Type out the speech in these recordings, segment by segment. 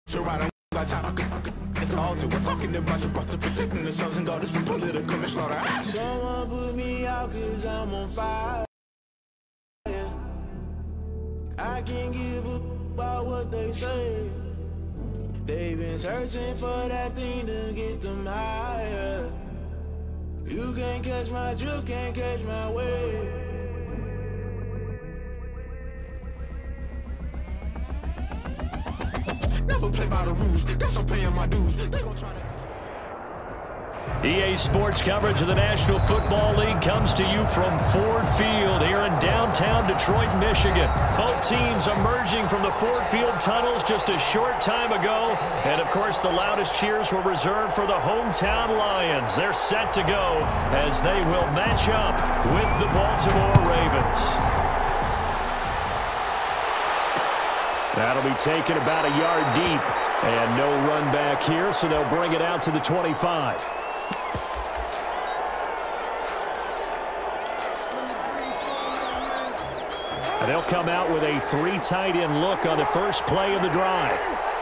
Sure, I don't got time. I could talk to. We're talking about your to protecting the sons and daughters from political manslaughter. Someone put me out 'cause I'm on fire. I can't give up about what they say. They've been searching for that thing to get them higher. You can't catch my drift, can't catch my wave. Never play by the rules, guess I'm paying my dues. They gon' try to... EA Sports coverage of the National Football League comes to you from Ford Field here in downtown Detroit, Michigan. Both teams emerging from the Ford Field tunnels just a short time ago. And, of course, the loudest cheers were reserved for the hometown Lions. They're set to go as they will match up with the Baltimore Ravens. That'll be taken about a yard deep. And no run back here, so they'll bring it out to the 25. And they'll come out with a 3 tight end look on the first play of the drive.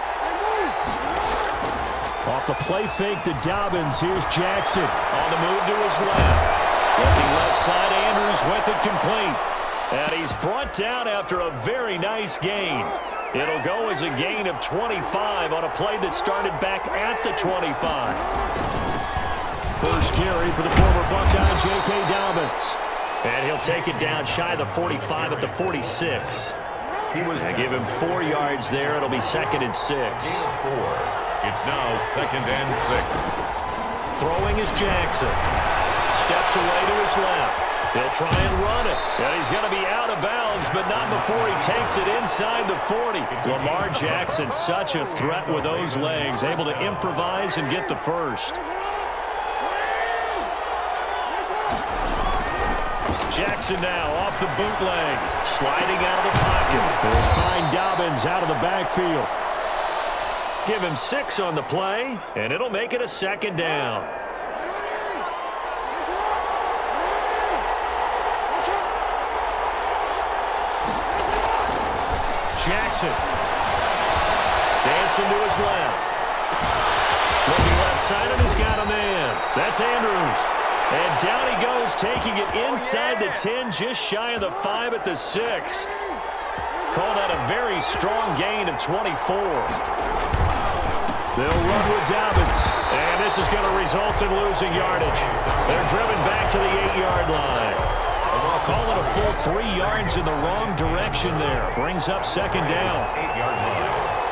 Off the play fake to Dobbins. Here's Jackson on the move to his left. Looking left side, Andrews with it complete. And he's brought down after a very nice gain. It'll go as a gain of 25 on a play that started back at the 25. First carry for the former Buckeye, J.K. Dobbins. And he'll take it down shy of the 45 at the 46. They give him 4 yards there. It'll be 2nd and 6. It's now 2nd and 6. Throwing is Jackson. Steps away to his left. He'll try and run it. And he's going to be out of bounds, but not before he takes it inside the 40. Lamar Jackson, such a threat with those legs, able to improvise and get the first. Jackson now off the bootleg, sliding out of the pocket. They'll find Dobbins out of the backfield. Give him 6 on the play, and it'll make it a 2nd down. Jackson dancing to his left. Looking left side, and he's got a man. That's Andrews. And down he goes, taking it inside the 10, just shy of the 5 at the 6. Called out a very strong gain of 24. They'll run with Dobbins. And this is going to result in losing yardage. They're driven back to the 8-yard line. Call it a full 3 yards in the wrong direction there. Brings up 2nd down. 8-yard line.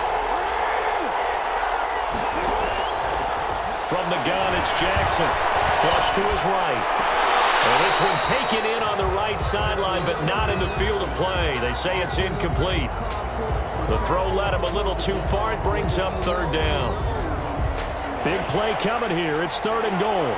From the gun, it's Jackson. Flush to his right. And this one taken in on the right sideline, but not in the field of play. They say it's incomplete. The throw led him a little too far. It brings up 3rd down. Big play coming here. It's 3rd and goal.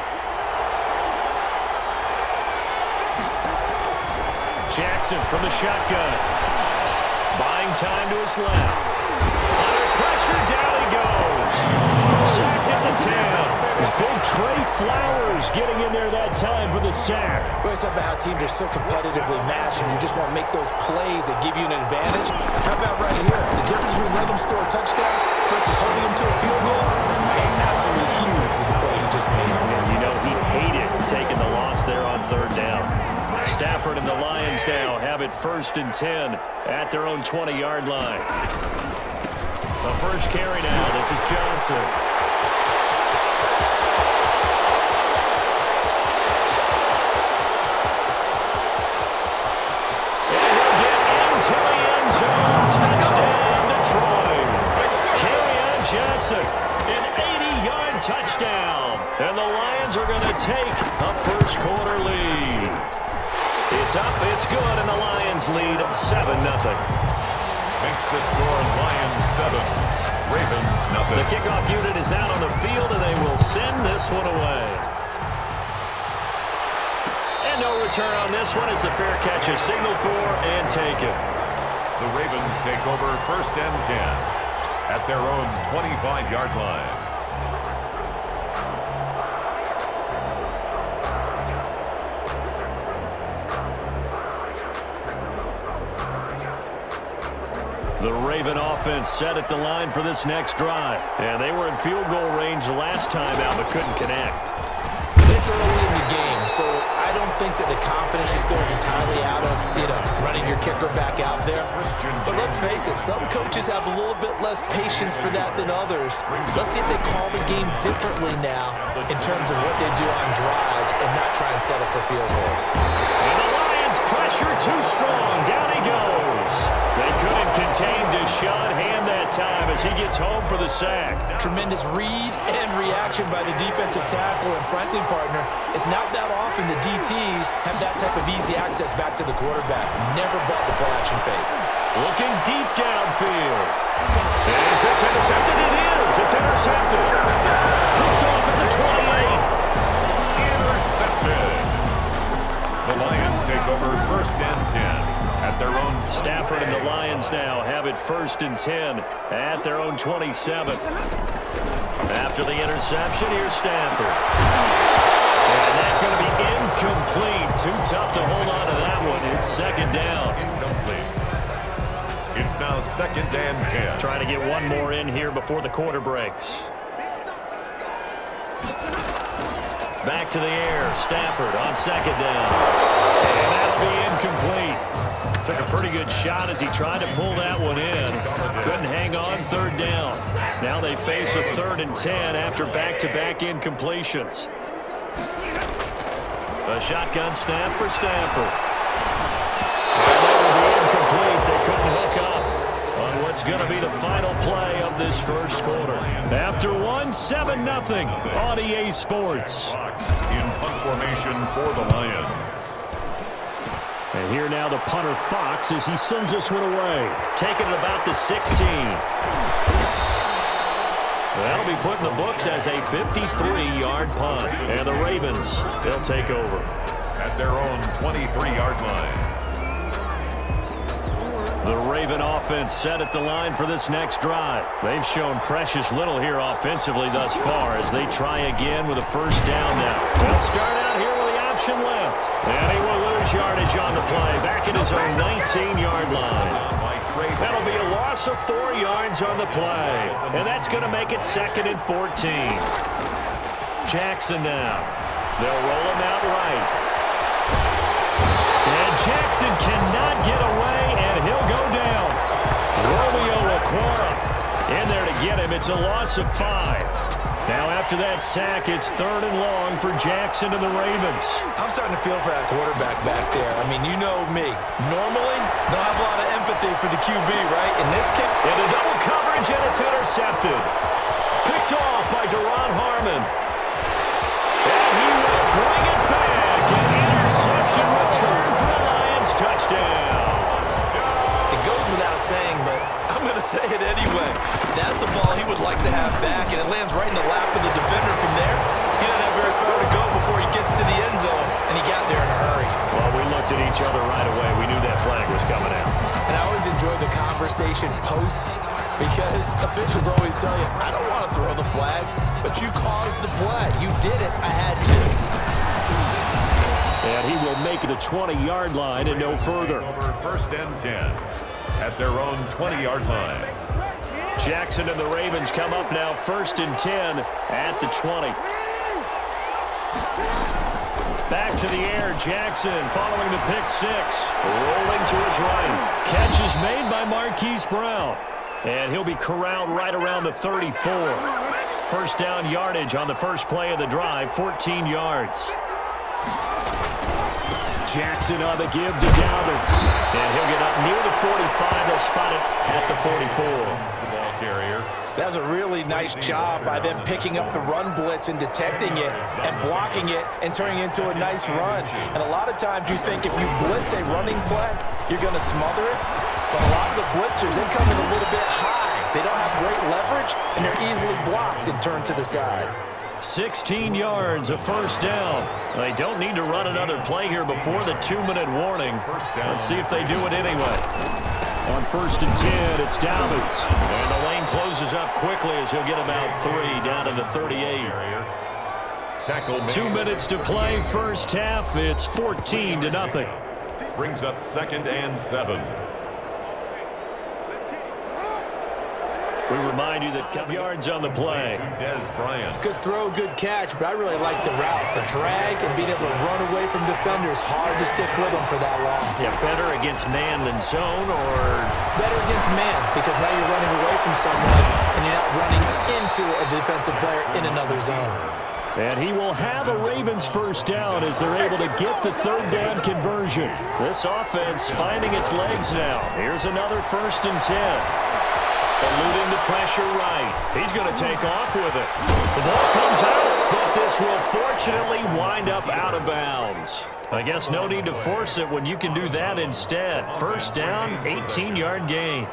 Jackson from the shotgun. Buying time to his left. Under pressure, down he goes. Sacked at the 10. It's big Trey Flowers getting in there that time for the sack. Well, it's about how teams are so competitively matched, and you just want to make those plays that give you an advantage. How about right here? The difference between letting them score a touchdown versus holding them to a field goal, that's absolutely huge with the play he just made. And you know he hated taking the loss there on 3rd down. Stafford and the Lions now have it 1st and 10 at their own 20-yard line. The first carry now. This is Johnson. And he'll get into the end zone. Touchdown, Detroit. Kerryon Johnson, an 80-yard touchdown. And the Lions are going to take a first-quarter lead. It's up, it's good, and the Lions lead 7-0. Makes the score Lions 7, Ravens 0. The kickoff unit is out on the field, and they will send this one away. And no return on this one as the fair catch is signaled for and taken. The Ravens take over 1st and 10 at their own 25-yard line. The Raven offense set at the line for this next drive. And they were in field goal range last time out, but couldn't connect. It's early in the game, so I don't think that the confidence just goes entirely out of, running your kicker back out there. But let's face it, some coaches have a little bit less patience for that than others. Let's see if they call the game differently now in terms of what they do on drives and not try and settle for field goals. And the Lions pressure too strong. Down he goes. They couldn't contain Deshaun Hand that time as he gets home for the sack. Tremendous read and reaction by the defensive tackle, and frankly, partner, it's not that often the DTs have that type of easy access back to the quarterback. Never bought the play-action fake. Looking deep downfield. Is this intercepted? It is. It's intercepted. Picked off at the 28. Intercepted. The Lions take over 1st and 10. At their own 27. Stafford and the Lions now have it 1st and 10 at their own 27. After the interception, here's Stafford. And that's going to be incomplete. Too tough to hold on to that one. It's 2nd down. Incomplete. It's now 2nd and 10. Trying to get one more in here before the quarter breaks. Back to the air. Stafford on 2nd down. And that'll be incomplete. Took a pretty good shot as he tried to pull that one in. Couldn't hang on 3rd down. Now they face a 3rd and 10 after back-to-back incompletions. A shotgun snap for Stafford. And that will be incomplete. They couldn't hook up on what's going to be the final play of this 1st quarter. After one, 7-0 on EA Sports. In punt formation for the Lions. And here now the punter Fox as he sends this one away. Taking it about the 16. That'll be put in the books as a 53-yard punt. And the Ravens, they'll take over. At their own 23-yard line. The Raven offense set at the line for this next drive. They've shown precious little here offensively thus far as they try again with a 1st down now. They'll start out here with the option left. And he will lose yardage on the play. Back at his own 19-yard line. That'll be a loss of 4 yards on the play. And that's going to make it 2nd and 14. Jackson now. They'll roll him out right. And Jackson cannot get away, and he'll go down. Romeo Okwara in there to get him. It's a loss of 5. Now after that sack, it's 3rd and long for Jackson and the Ravens. I'm starting to feel for that quarterback back there. I mean, you know me. Normally, don't have a lot of empathy for the QB, right? In this kick, into double coverage, and it's intercepted. Picked off by Duron Harmon. And he will bring it back. An interception return for the Lions. Touchdown. It goes without saying, but I'm going to say it anyway. That's a ball he would like to have back, and it lands right in the lap of the defender. From there, he doesn't have very far to go before he gets to the end zone, and he got there in a hurry. Well, we looked at each other right away. We knew that flag was coming out. And I always enjoy the conversation post, because officials always tell you, I don't want to throw the flag, but you caused the play. You did it. I had to. And he will make the 20-yard line and no further. Over 1st and 10 at their own 20-yard line. Jackson and the Ravens come up now 1st and 10 at the 20. Back to the air, Jackson following the pick 6. Rolling to his right. Catch is made by Marquise Brown. And he'll be corralled right around the 34. 1st down yardage on the first play of the drive, 14 yards. Jackson on the give to Dobbins. And he'll get up near the 45. They'll spot it at the 44. The ball carrier. That was a really nice job by them picking up the run blitz and detecting it and blocking it and turning it into a nice run. And a lot of times you think if you blitz a running play, you're going to smother it. But a lot of the blitzers, they come in a little bit high. They don't have great leverage, and they're easily blocked and turned to the side. 16 yards, a 1st down. They don't need to run another play here before the 2-minute warning. Let's see if they do it anyway. On 1st and 10, it's Dobbins. And the lane closes up quickly as he'll get about 3 down to the 38. 2 minutes to play, first half. It's 14-0. Brings up 2nd and 7. We remind you that 5 yards on the play. Dez Bryant. Good throw, good catch, but I really like the route. The drag and being able to run away from defenders. Hard to stick with them for that long. Yeah, better against man than zone, or? Better against man, because now you're running away from someone and you're not running into a defensive player in another zone. And he will have a Ravens first down as they're able to get the third down conversion. This offense finding its legs now. Here's another 1st and 10. Eluding the pressure right. He's going to take off with it. The ball comes out, but this will fortunately wind up out of bounds. I guess no need to force it when you can do that instead. First down, 18-yard gain.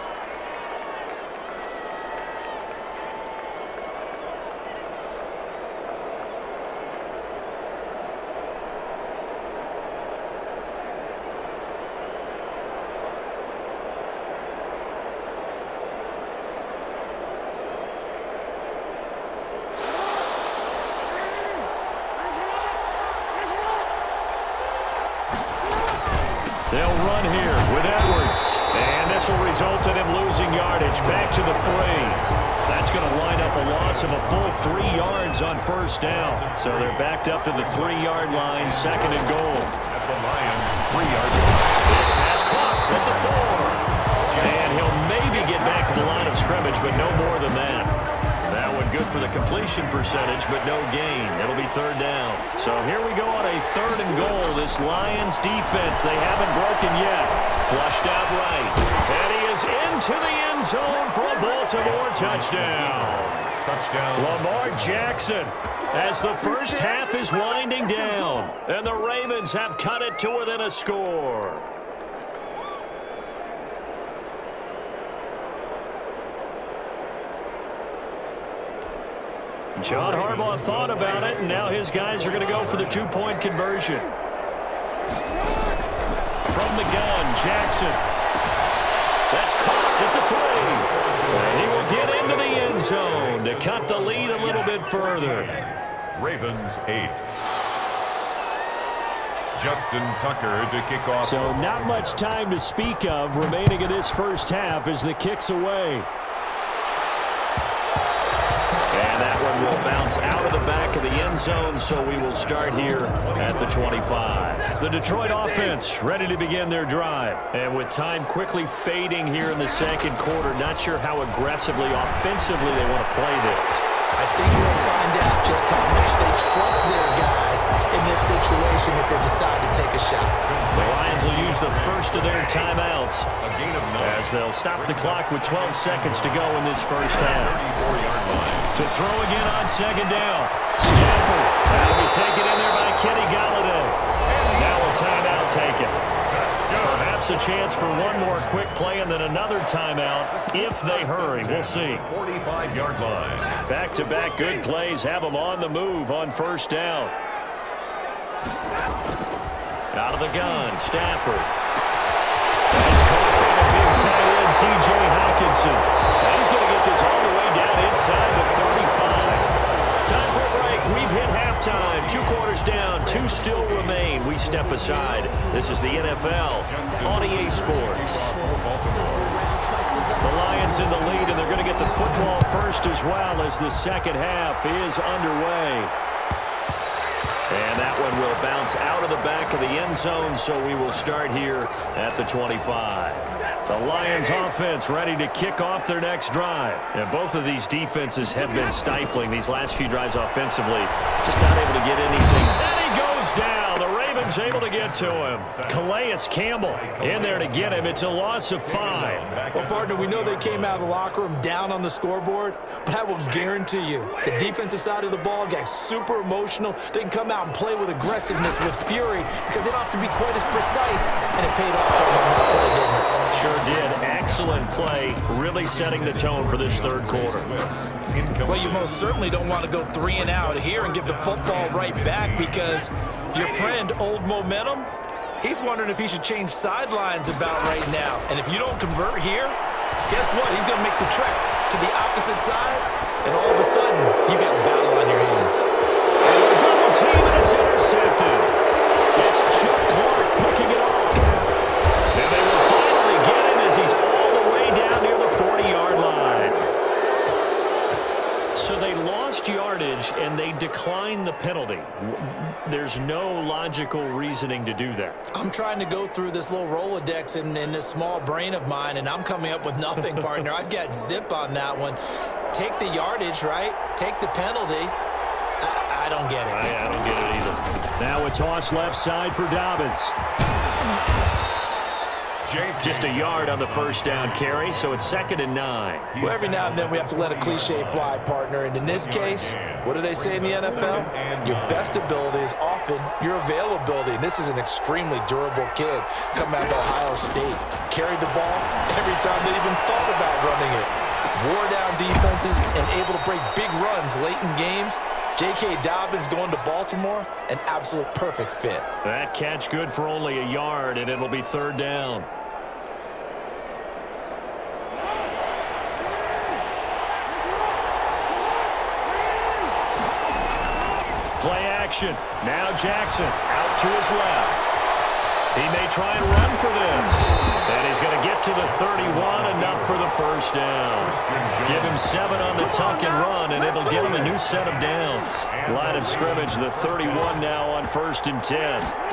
They'll run here with Edwards. And this will result in him losing yardage back to the 3. That's going to wind up a loss of a full 3 yards on first down. So they're backed up to the 3-yard line, 2nd and goal. At the Lions' 3-yard line. This pass caught at the 4. And he'll maybe get back to the line of scrimmage, but no more than that. That one good for the completion percentage, but no gain. It'll be 3rd down. So here we go on a 3rd and goal. This Lions defense, they haven't broken yet. Flushed out right. And he is into the end zone for a Baltimore touchdown. Touchdown. Lamar Jackson, as the first half is winding down. And the Ravens have cut it to within a score. John Harbaugh thought about it, and now his guys are going to go for the 2-point conversion. From the gun, Jackson. That's caught at the 3. And he will get into the end zone to cut the lead a little bit further. Ravens 8. Justin Tucker to kick off. So not much time to speak of remaining in this first half as the kick's away. And that one will bounce out of the back of the end zone, so we will start here at the 25. The Detroit offense ready to begin their drive. And with time quickly fading here in the second quarter, not sure how aggressively, offensively they want to play this. I think we'll find out just how much they trust their guys in this situation if they decide to take a shot. The Lions will use the first of their timeouts as they'll stop the clock with 12 seconds to go in this first half. 34-yard line. To throw again on 2nd down. Stafford. That'll be taken in there by Kenny Golladay. And now a timeout taken. Perhaps a chance for one more quick play and then another timeout if they hurry. We'll see. 45-yard line. Back-to-back good plays have them on the move on first down. Out of the gun, Stafford. That's caught by the big tight end, T.J. Hockenson. And he's going to get this all the way down inside the 35. Time for a break. We've hit halftime. 2 quarters down, 2 still remain. We step aside. This is the NFL on EA Sports. The Lions in the lead, and they're going to get the football first as well as the second half is underway. And that one will bounce out of the back of the end zone, so we will start here at the 25. The Lions offense ready to kick off their next drive. And both of these defenses have been stifling these last few drives offensively. Just not able to get anything. And he goes down. The Ravens able to get to him. Calais Campbell in there to get him. It's a loss of 5. Well, partner, we know they came out of the locker room down on the scoreboard, but I will guarantee you the defensive side of the ball got super emotional. They can come out and play with aggressiveness, with fury, because they don't have to be quite as precise, and it paid off for them on that play, didn't it? Sure did. Excellent play, really setting the tone for this third quarter. Well, you most certainly don't want to go 3 and out here and give the football right back, because your friend, Old Momentum, he's wondering if he should change sidelines about right now. And if you don't convert here, guess what? He's going to make the trek to the opposite side, and all of a sudden, you got a battle on your hands. And a double team, and it's intercepted. It's Chuck Clark picking it off. And they will finally get him as he's all the way down near the 40-yard line. So they lost yardage, and they declined the penalty. There's no logical reasoning to do that. I'm trying to go through this little Rolodex in this small brain of mine, and I'm coming up with nothing, partner. I've got zip on that one. Take the yardage, right? Take the penalty. I don't get it. I don't get it either. Now a toss left side for Dobbins. Just a yard on the first down carry, so it's 2nd and 9. Well, every now and then we have to let a cliche fly, partner. And in this case, what do they say in the NFL? Your best ability is often your availability. And this is an extremely durable kid coming out of Ohio State. Carried the ball every time they even thought about running it. Wore down defenses and able to break big runs late in games. J.K. Dobbins going to Baltimore, an absolute perfect fit. That catch good for only a yard, and it'll be 3rd down. Play action. Now Jackson out to his left. He may try and run for this. And he's going to get to the 31, enough for the first down. Give him 7 on the tuck and run, and it'll give him a new set of downs. Line of scrimmage, the 31 now on 1st and 10.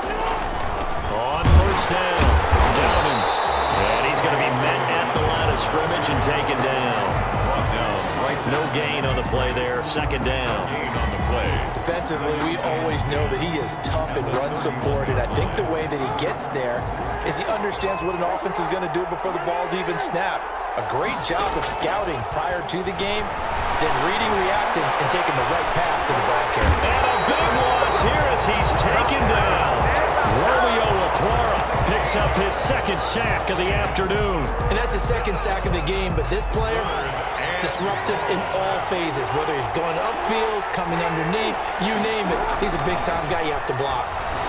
On 1st down, Dobbins. And he's going to be met at the line of scrimmage and taken down. No gain on the play there, 2nd down. Defensively, we always know that he is tough in run support, and I think the way that he gets there is he understands what an offense is going to do before the ball's even snapped. A great job of scouting prior to the game, then reading, reacting, and taking the right path to the ball carrier. And a big loss here as he's taken down. Romeo LaClara picks up his 2nd sack of the afternoon. And that's the 2nd sack of the game, but this player, disruptive in all phases, whether he's going upfield, coming underneath, you name it. He's a big-time guy you have to block.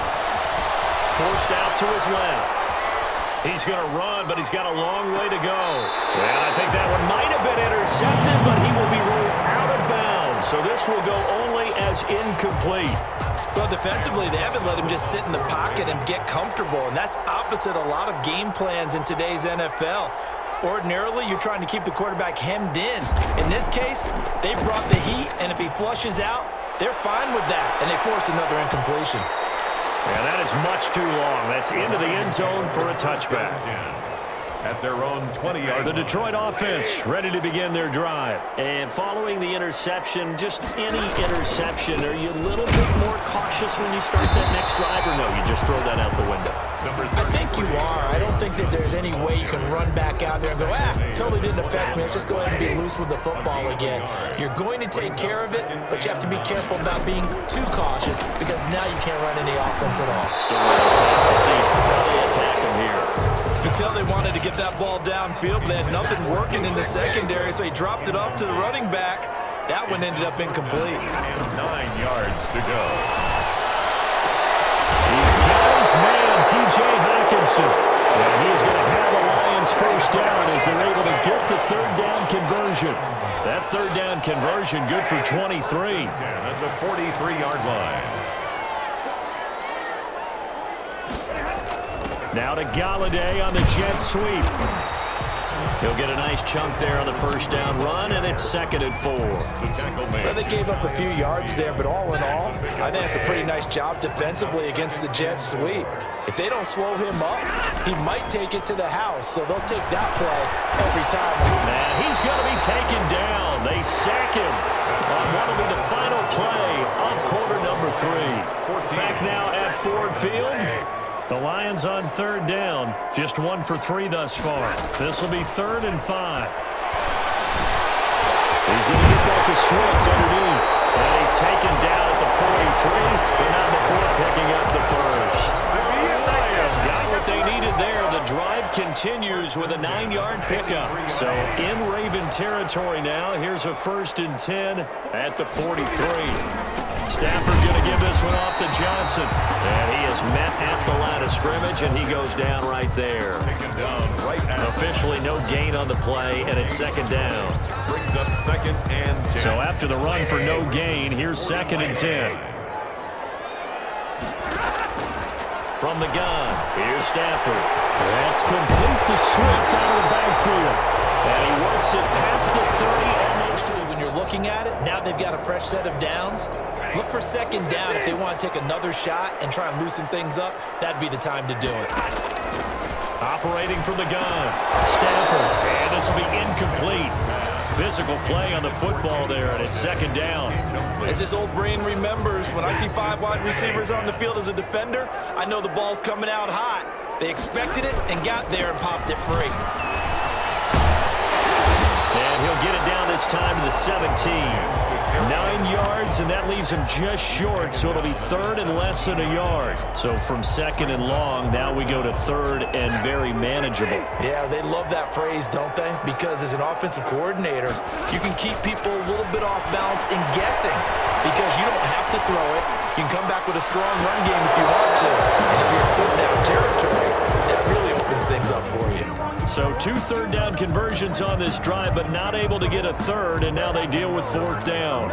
Forced out to his left. He's going to run, but he's got a long way to go. And I think that one might have been intercepted, but he will be ruled out of bounds. So this will go only as incomplete. Well, defensively, they haven't let him just sit in the pocket and get comfortable, and that's opposite a lot of game plans in today's NFL. Ordinarily, you're trying to keep the quarterback hemmed in. In this case, they brought the heat, and if he flushes out, they're fine with that, and they force another incompletion. Yeah, that is much too long. That's into the end zone for a touchback. At their own 20-yard The Detroit offense ready to begin their drive. And following the interception, just any interception, are you a little bit more cautious when you start that next drive, or no, you just throw that out the window? I think you are. I don't think that there's any way you can run back out there and go, totally didn't affect me. Let's just go ahead and be loose with the football again. You're going to take care of it, but you have to be careful about being too cautious because now you can't run any offense at all. Still really attack him here. You could tell they wanted to get that ball downfield, but they had nothing working in the secondary, so he dropped it off to the running back. That one ended up incomplete. 9 yards to go. His man, T.J. Hockenson. And he is going to have a Lions first down as they're able to get the 3rd down conversion. That 3rd down conversion good for 23. At the 43-yard line. Now to Galladay on the jet sweep. He'll get a nice chunk there on the first down run, and it's 2nd and 4. Well, they gave up a few yards there, but all in all, I think it's a pretty nice job defensively against the jet sweep. If they don't slow him up, he might take it to the house, so they'll take that play every time. And he's going to be taken down. They sack him on what will be the final play of quarter number 3. Back now at Ford Field. The Lions on 3rd down. Just 1 for 3 thus far. This will be 3rd and 5. He's going to get that to Swift underneath. And he's taken down at the 43. But now the 4 picking up the first. Got what they needed there. The drive continues with a 9-yard pickup. So in Raven territory now. Here's a 1st and 10 at the 43. Stafford going to give this one off to Johnson. And he is met at the line of scrimmage, and he goes down right there. Officially no gain on the play, and it's 2nd down. Brings up 2nd and 10. So after the run for no gain, here's 2nd and 10. From the gun, here's Stafford. That's complete to Swift out of the backfield. And he works it past the 30, almost to the... When you're looking looking at it, now they've got a fresh set of downs. Look for second down if they want to take another shot and try and loosen things up. That'd be the time to do it. Operating from the gun, Stafford, and this will be incomplete. Physical play on the football there, and it's second down. As this old brain remembers, when I see 5 wide receivers on the field as a defender, I know the ball's coming out hot. They expected it and got there and popped it free. And he'll get it down this time to the 17. 9 yards, and that leaves him just short, so it'll be third and less than a yard. So from second and long, now we go to third and very manageable. Yeah, they love that phrase, don't they? Because as an offensive coordinator, you can keep people a little bit off balance and guessing because you don't have to throw it. You can come back with a strong run game if you want to. And if you're in fourth down territory, that really opens things up for you. So 2 third-down conversions on this drive, but not able to get a third, and now they deal with fourth down.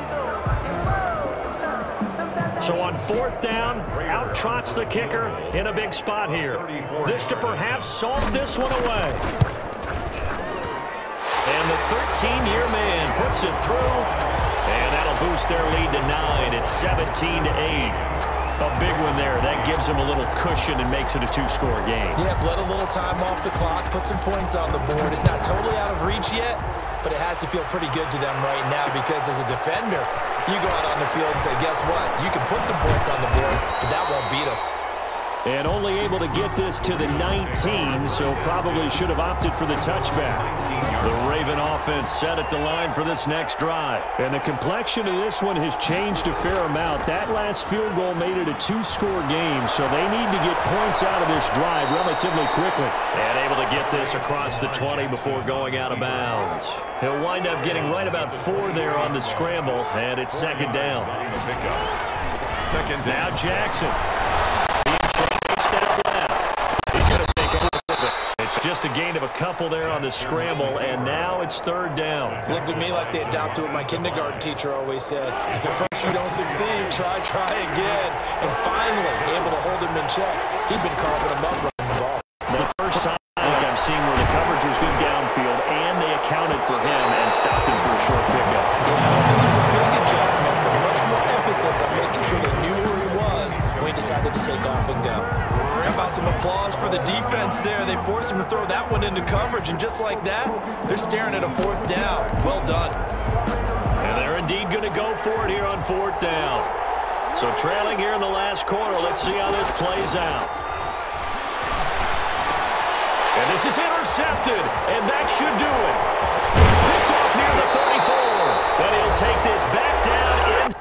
So on fourth down, out trots the kicker in a big spot here. This to perhaps salt this one away. And the 13-year man puts it through, and that'll boost their lead to 9. It's 17-8. A big one there. That gives them a little cushion and makes it a 2-score game. Yeah, bled a little time off the clock, put some points on the board. It's not totally out of reach yet, but it has to feel pretty good to them right now because as a defender, you go out on the field and say, guess what? You can put some points on the board, but that won't beat us. And only able to get this to the 19, so probably should have opted for the touchback. The Raven offense set at the line for this next drive. And the complexion of this one has changed a fair amount. That last field goal made it a 2-score game, so they need to get points out of this drive relatively quickly. And able to get this across the 20 before going out of bounds. He'll wind up getting right about 4 there on the scramble, and it's second down. Now Jackson. He's going to take over. It's just a gain of a couple there on the scramble, and now it's third down. Looked at me like they adopted what my kindergarten teacher always said. If at first you don't succeed, try again. And finally, able to hold him in check. He'd been carving him up running the ball. It's the first time I've seen where the coverage was good downfield, and they accounted for him and stopped him for a short pickup. Yeah, I think it was a big adjustment, but much more emphasis on making sure they knew where he was when he decided to take off and go. How about some applause for the defense there? They forced him to throw that one into coverage, and just like that, they're staring at a fourth down. Well done. And they're indeed going to go for it here on fourth down. So trailing here in the last quarter, let's see how this plays out. And this is intercepted, and that should do it. Picked off near the 34, but he'll take this back down